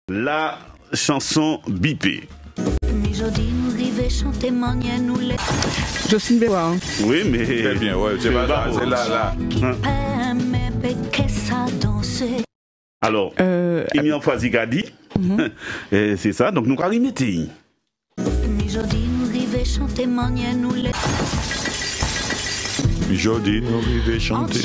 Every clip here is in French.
La chanson bipée. Jocelyne Béroir. Oui, mais... Très bien, ouais, c'est pas là, c'est là. Alors, il y a un phrase qui a dit, c'est ça, donc nous allons y mettre. Aujourd'hui, nous arrivons chanter.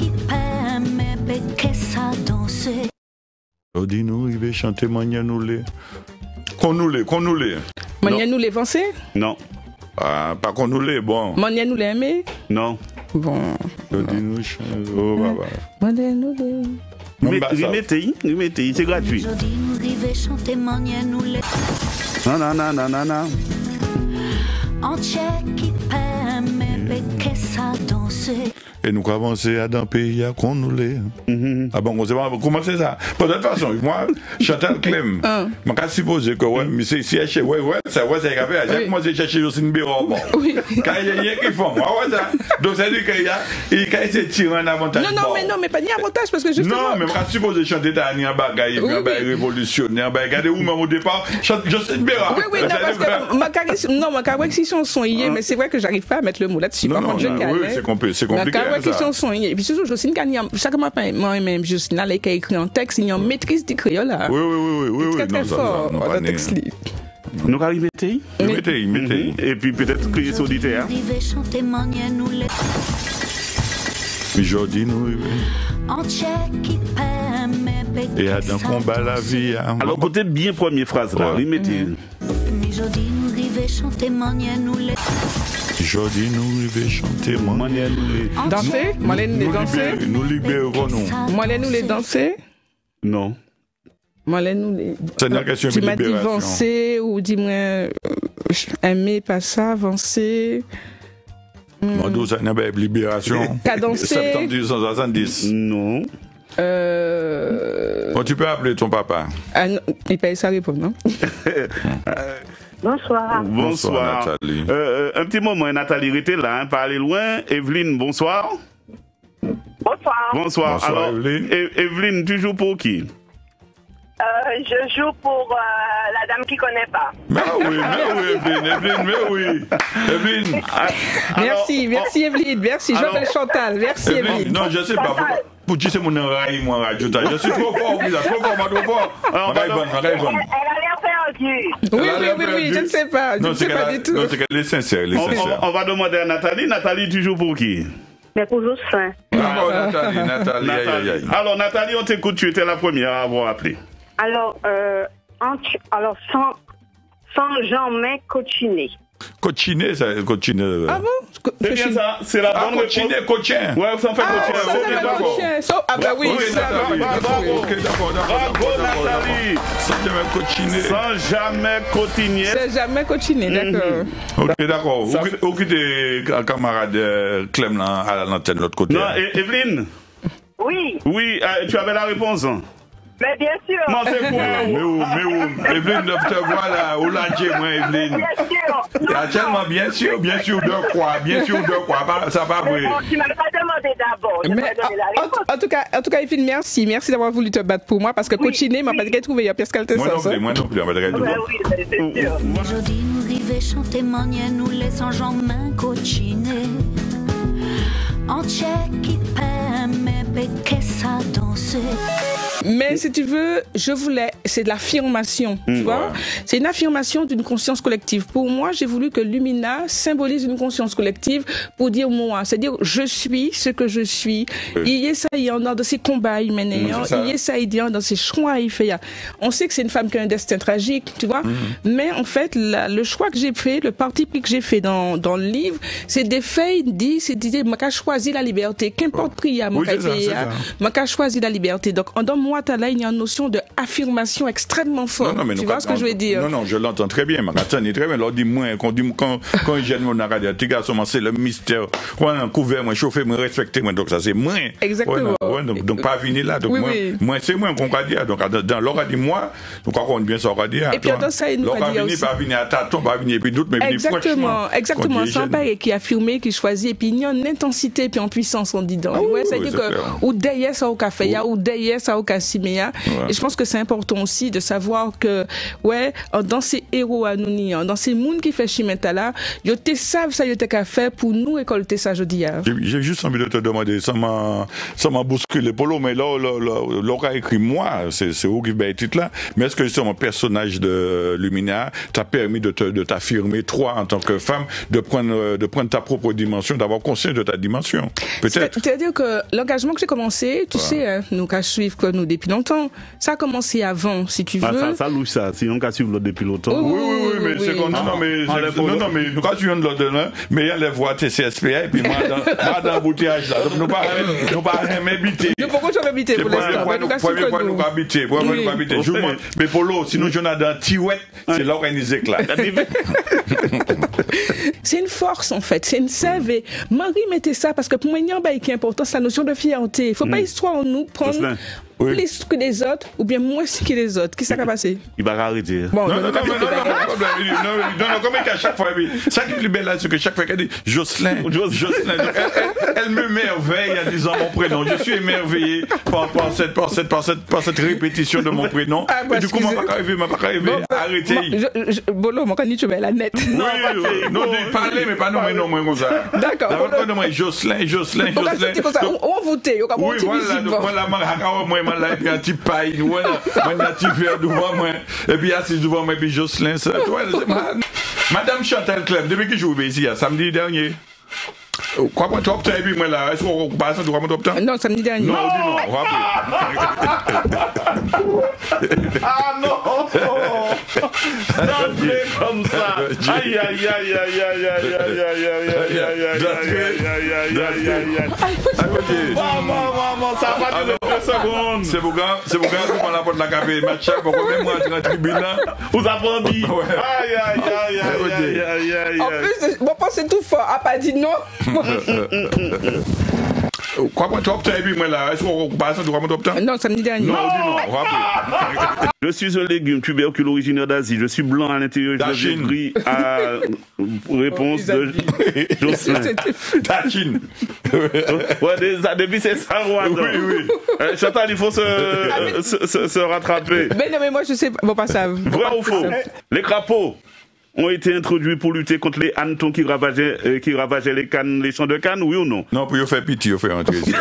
Aujourd'hui, nous arrivons chanter, mania nous les. Qu'on nous les. Mania nous les vancés? Non. Ah, pas qu'on nous les, bon. Mania nous les aimés? Non. Bon. Aujourd'hui, nous chantons. Oh, baba. Mania nous les. Remettez, c'est gratuit. Non. Et nous avancer dans le pays à qu'on nous les. Ah bon, on sait pas comment c'est ça. De toute façon, moi, Chantal Clem, je me suppose que ouais, mais c'est c'est c'est grave. J'ai commencé à chercher Jocelyne Béroir. Oui. Quand il y a rien qui font, ouais ça. Donc ça dit qu'il y a il tire un avantage. Non, mais pas ni avantage parce que justement. Non, mais je suppose chanter dans un bagaille, un bagaille révolutionnaire, regardez où même au départ, Jocelyne Béroir. Oui, non parce que ma caractère chanson hier, mais c'est vrai que j'arrive pas à mettre le mot là-dessus. Non, oui, c'est compliqué. Qui chanson, et puis surtout Jocelyne chaque matin moi-même Jocelyne là qui a écrit un texte, il y a une maîtrise du créole là. Oui, très fort dans texte. Nous allons y mettre. Mettez. Et puis peut-être crier sur l'auditeur. Aujourd'hui nous et à un combat la vie. Alors écoutez bien première phrase là, remettez. Aujourd'hui, nous devons chanter. Danser? Nous libérons nous. Nous les danser? Non. C'est une question de libération. Tu m'as dit avancer ou dis-moi aimer, pas ça, avancer. Mon dos, ça n'a pas de libération. Cadencer? 70. Non. Bon, tu peux appeler ton papa. Ah non, il paye sa réponse, non? Bonsoir. Bonsoir, Nathalie. Un petit moment, Nathalie était là, pas aller loin. Evelyne, bonsoir. Bonsoir. Alors, Evelyne, tu joues pour qui? Je joue pour la dame qui ne connaît pas. Mais oui, Evelyne. Merci Evelyne, merci. Je m'appelle Chantal, merci Evelyne. Non, je sais pas pourquoi. Pour dire c'est mon oreille, moi, radio. Je suis trop fort, trop fort. Elle a l'air perdue. Oui, je ne sais pas. Je ne sais pas du tout. Non, c'est qu'elle est sincère. On va demander à Nathalie. Nathalie, tu joues pour qui? Mais pour Jocelyn. Nathalie. Alors, Nathalie, on t'écoute. Tu étais la première à avoir appelé. Alors, sans jamais cochiner. Cochiner, ça, cochiner. Ah bon? C'est bien ça, c'est la bonne réponse. Cochiner. Ouais, ça en fait cochiner. Ah bah oui, bravo. Bravo, Nathalie. Sans jamais cochiner. Sans jamais cotiner. C'est jamais cochiner, d'accord. Ok, d'accord. Où est le camarade Clem à l'antenne de l'autre côté? Non, Evelyne? Oui. Oui, tu avais la réponse. Mais bien sûr. Non, c'est quoi? Mais où? Evelyne, te voilà, où l'a moi, Evelyne? Bien sûr. Actuellement, bien sûr, de quoi, ça va vrai. Tu m'as pas demandé d'abord. En tout cas, Evelyne, merci d'avoir voulu te battre pour moi, parce que cochiner m'a pas dit qu'elle trouvait il y a pièce qu'elle te sens. Moi non plus, on va dire tout. Oui, c'est sûr. Aujourd'hui, nous river chanter mania, nous laissons Jean main cochiner. En tchèque, qui pème, mais qu'est-ce ça danser? Mais si tu veux, c'est de l'affirmation, tu vois. C'est une affirmation d'une conscience collective. Pour moi, j'ai voulu que Lumina symbolise une conscience collective pour dire moi, c'est-à-dire je suis ce que je suis. Il y a ça, il y en a dans ses combats, il mène, il y a ça, il y en a dans ses choix, il fait. On sait que c'est une femme qui a un destin tragique, tu vois. Mais en fait, le choix que j'ai fait, le parti pris que j'ai fait dans le livre, c'est des faits, c'est d'idée, m'a choisi la liberté, qu'importe prière, m'a choisi la liberté. Donc, dans moi, là, il y a une notion de affirmation extrêmement forte. Tu vois ce que je veux dire? Non, je l'entends très bien. Ma très bien. Alors, dis-moi, quand il gêne mon radio, tes gars, c'est le mystère. Quand on couvert, moi, chauffer, moi, respecter, moi, donc ça, c'est moi. Exactement. Donc, pas venir là. Donc, moi, c'est moi qu'on va dire. Donc, dans l'or, dit-moi, donc, on bien ça, on va dire. Et puis, dans ça, il nous va dire aussi. Pas venir à tâton, pas venir, et puis d'autres, mais venir franchement. Exactement. C'est un père qui a affirmé, qui choisit, et puis il y a une intensité, puis en puissance, on dit donc. Ouais, c'est-à-dire que, ou derrière ça au café, ou derrière ça au café. à Siméa. Et je pense que c'est important aussi de savoir que, ouais, dans ces héros à nous, dans ces mondes qui fait chimenta là, ils savent ça, ils ont fait pour nous récolter ça jeudi. J'ai juste envie de te demander, ça m'a bousculé, Polo, mais là, a écrit moi, c'est où qui va être titre là, mais est-ce que justement, personnage de Lumina t'a permis de t'affirmer, toi, en tant que femme, de prendre ta propre dimension, d'avoir conscience de ta dimension? Peut-être. C'est-à-dire que l'engagement que j'ai commencé, tu sais, hein, nous qu'à suivre nous depuis longtemps, ça a commencé avant, si tu veux. Ça louche ça, si on qu'à suivre depuis longtemps. Oui, mais c'est comme non, mais nous qu'à suivre l'autre là, mais il y a les voix TCSPA et puis moi dans l'embouteillage là, donc nous pas m'habiter. Pourquoi tu vas m'habiter pour l'instant? Première fois nous habiter, mais Polo, sinon Jonathan Tiwet, c'est l'organisé là. C'est une force en fait, c'est une sève. Marie mettait ça parce que pour moi, il y a un bail qui est important, c'est la notion de fierté. Il ne faut pas histoire en nous prendre plus que les autres ou bien moins que les autres. Qu'est-ce qui s'est passé? Il va arrêter. Non, comme à chaque fois, ça qui est plus belle là, c'est que chaque fois qu'elle dit Jocelyn, elle me merveille en disant mon prénom. Je suis émerveillé par cette répétition de mon prénom. Et du coup, m'a pas arrivé. Arrêtez. Bolo, mon candidat, tu mets la nette. Oui, non, parler, mais pas non, mais non, moi, comme ça. D'accord. Jocelyn. On votait, on oui, voilà, moi, là, et puis un petit paille, voilà, un petit verre devant moi, et puis assis devant moi, et puis Jocelyn, ça, Madame Chantal Clem, depuis que je suis ici, samedi dernier. Quoi, tu as obtenu, moi, là, est-ce qu'on passe sur quoi, tu as obtenu? Non, samedi dernier. Non, on dit non, Ah non! D'entrée comme ça! Aïe, Maman, ça va durer 2 secondes! C'est pour quand on a porte la café, match, pour même moi, tu as tribune là. Vous apprenez? Aïe. En plus, mon pote, c'est tout fort, a pas dit non. Quoi, tu as obtenu, moi, là, est-ce qu'on passe sur quoi, tu as obtenu? Non, samedi dernier. Non, on dit non, Je suis un légume tuberculeux originaire d'Asie. Je suis blanc à l'intérieur. Je suis gris à réponse de Jocelyn. Dachine. Ouais, depuis c'est ça, oui. Chantal, il faut se rattraper. Mais non, mais moi, je sais pas. Bon, pas ça. Vrai ou faux? Les crapauds ont été introduits pour lutter contre les hannetons qui ravageaient les champs de canne, oui ou non? Non, pour faire pitié, il faut entrer ici.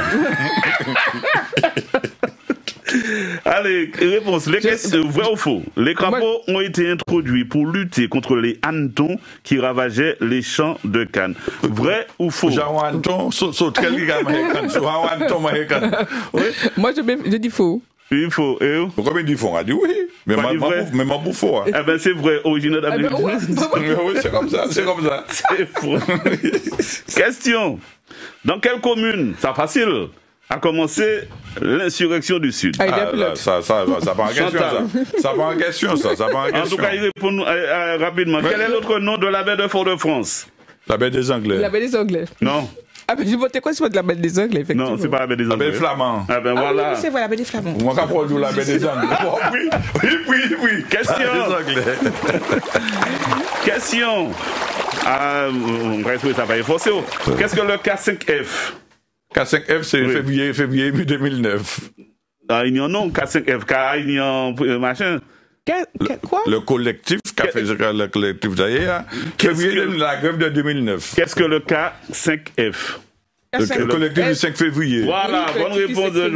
Allez, réponse. Vrai ou faux? Les crapauds ont été introduits pour lutter contre les hannetons qui ravageaient les champs de canne. Vrai ou faux? Moi, je dis faux. Il faut. Pourquoi il dit faux? On a dit oui. Mais ma bouffon. Eh ben, c'est vrai, originaire d'Amérique. Oui, c'est comme ça. C'est faux. Question. Dans quelle commune, ça facile, a commencé l'insurrection du Sud? Ça prend en question, ça prend en question. En tout cas, il répond rapidement. Quel est l'autre nom de la baie de Fort-de-France? La baie des Anglais. La baie des Anglais. Non. Ah ben je votais quoi, c'est pas de la baie des Anglais, effectivement. Non, c'est pas la baie des Anglais. La baie des Flamands. Ah ben voilà. Oui, c'est vrai, la baie des Flamands. Moi, quand on dit la baie des Anglais. Oui. Question. On va essayer de travailler forcé. Qu'est-ce que le K5F? K5F, c'est février 2009. Ah, il y en a un K5F, il y a un machin. Quoi? Le collectif, le collectif d'ailleurs, février la grève de 2009. Qu'est-ce que le K5F? Le collectif du 5 février. Voilà, bonne réponse de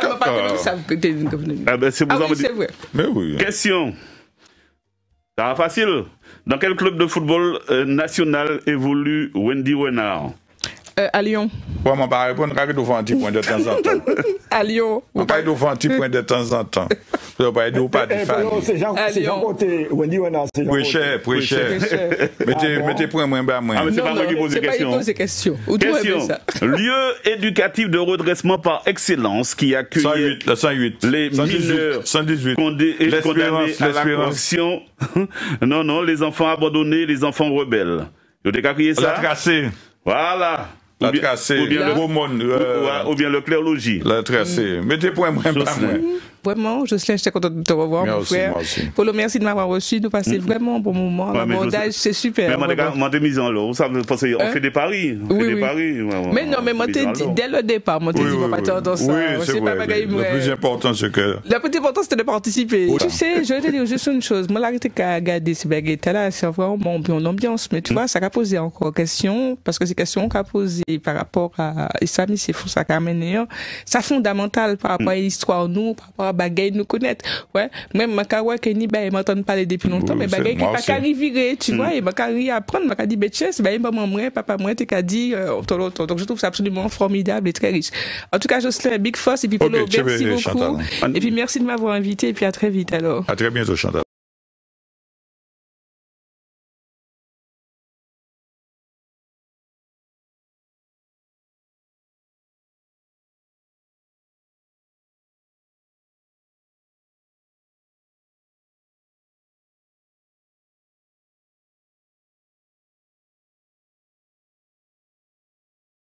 c'est vrai. Mais oui. Question. Ça va facile. Dans quel club de football national évolue Wendy Renard? À Lyon. Moi, je ne vais pas répondre, je vais faire un petit point de temps en temps. À Lyon. Je vais faire un petit point de temps en temps. Je ne vais pas dire c'est Jean Côté. Wendy Renard, c'est Jean Côté. Très cher. Mettez point moins bas. Ah, mais c'est pas moi qui pose des questions. Question. Lieu éducatif de redressement par excellence qui accueille les mineurs 118. condamnés à la correction. Non, les enfants abandonnés, les enfants rebelles. Vous avez crié ça? La tracée. Voilà. La tracée. Ou bien le clerologie. La tracée. Mettez point moins bas. Vraiment, Jocelyn, j'étais contente de te revoir, mon frère. Polo, merci de m'avoir reçu. Nous passons vraiment un bon moment. L'abordage, c'est super. Mais moi, t'ai mis en l'eau. Parce qu'on fait des paris. Mais non, mais moi, t'ai dit, dès le départ, moi, t'ai dit, moi, pas t'entendre ça. Oui, c'est vrai. Le plus important, c'est que... Le plus important, c'était de participer. Tu sais, je vais te dire juste une chose. Moi, l'arrêté qu'à regarder ces baguettes là, c'est vraiment bon ambiance. Mais tu vois, ça a posé encore question, parce que c'est question qu'a posé par rapport à l'islamisme, c'est fou, ça qu'a mené. C'est fondamental par rapport à l'histoire, nous, par rapport à bagaille nous connaître. Ouais. Même ma carrière que ni ben m'entend parler depuis longtemps, mais bagaille qui pas qu'arriver, tu vois, et ma carrière apprendre, ma dit betches, ben maman moi, papa moi t'es qu'a dit donc je trouve ça absolument formidable et très riche. En tout cas, Jocelyn, big force et puis Polo, merci beaucoup. Et puis merci de m'avoir invité et puis à très vite alors. À très bientôt, Chantal.